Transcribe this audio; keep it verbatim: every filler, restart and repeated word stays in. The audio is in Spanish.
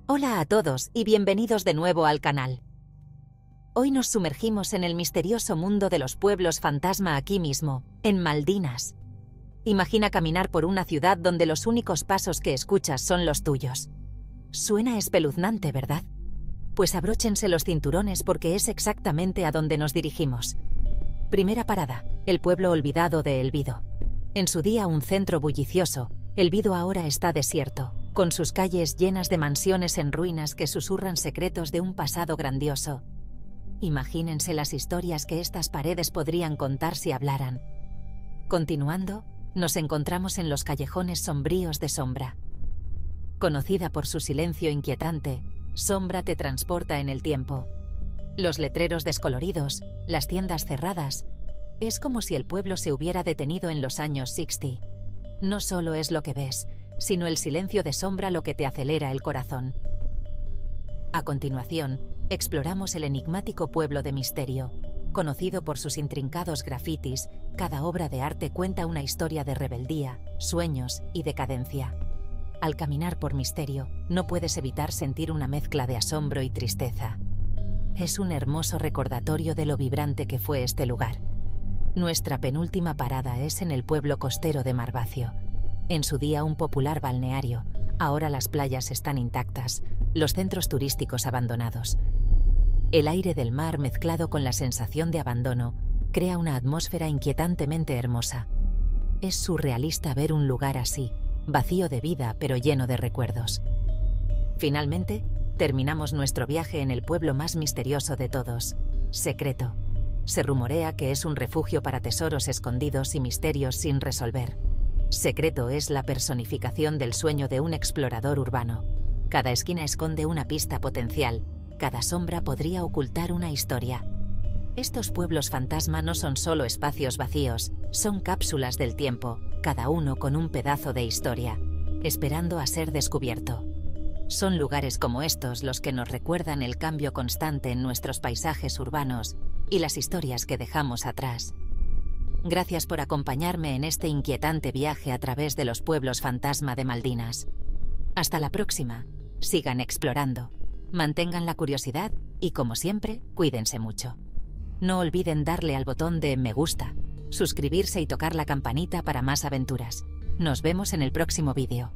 Hola a todos y bienvenidos de nuevo al canal. Hoy nos sumergimos en el misterioso mundo de los pueblos fantasma aquí mismo, en Maldinas. Imagina caminar por una ciudad donde los únicos pasos que escuchas son los tuyos. Suena espeluznante, ¿verdad? Pues abróchense los cinturones porque es exactamente a donde nos dirigimos. Primera parada, el pueblo olvidado de El Vido. En su día un centro bullicioso, El Vido ahora está desierto, con sus calles llenas de mansiones en ruinas que susurran secretos de un pasado grandioso. Imagínense las historias que estas paredes podrían contar si hablaran. Continuando, nos encontramos en los callejones sombríos de Sombra. Conocida por su silencio inquietante, Sombra te transporta en el tiempo. Los letreros descoloridos, las tiendas cerradas. Es como si el pueblo se hubiera detenido en los años sesenta. No solo es lo que ves, sino el silencio de Sombra lo que te acelera el corazón. A continuación, exploramos el enigmático pueblo de Misterio. Conocido por sus intrincados grafitis, cada obra de arte cuenta una historia de rebeldía, sueños y decadencia. Al caminar por Misterio, no puedes evitar sentir una mezcla de asombro y tristeza. Es un hermoso recordatorio de lo vibrante que fue este lugar. Nuestra penúltima parada es en el pueblo costero de Marvacio. En su día un popular balneario, ahora las playas están intactas, los centros turísticos abandonados. El aire del mar mezclado con la sensación de abandono crea una atmósfera inquietantemente hermosa. Es surrealista ver un lugar así, vacío de vida pero lleno de recuerdos. Finalmente, terminamos nuestro viaje en el pueblo más misterioso de todos, Secreto. Se rumorea que es un refugio para tesoros escondidos y misterios sin resolver. Secreto es la personificación del sueño de un explorador urbano. Cada esquina esconde una pista potencial, cada sombra podría ocultar una historia. Estos pueblos fantasma no son solo espacios vacíos, son cápsulas del tiempo, cada uno con un pedazo de historia, esperando a ser descubierto. Son lugares como estos los que nos recuerdan el cambio constante en nuestros paisajes urbanos y las historias que dejamos atrás. Gracias por acompañarme en este inquietante viaje a través de los pueblos fantasma de Maldinas. Hasta la próxima. Sigan explorando, mantengan la curiosidad y, como siempre, cuídense mucho. No olviden darle al botón de me gusta, suscribirse y tocar la campanita para más aventuras. Nos vemos en el próximo vídeo.